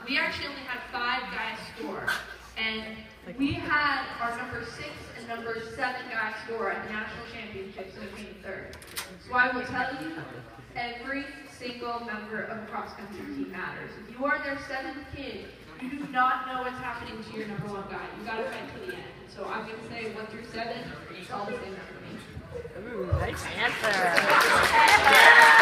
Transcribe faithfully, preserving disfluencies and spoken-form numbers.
we actually only had five guys score. And we had our number six and number seven guys score at the national championships, and it came third. So I will tell you, every single member of the cross-country team matters. If you are their seventh kid, you do not know what's happening to your number one guy. You got to fight to the end. So I'm going to say one through seven. It's all the same number for me. Ooh, nice answer.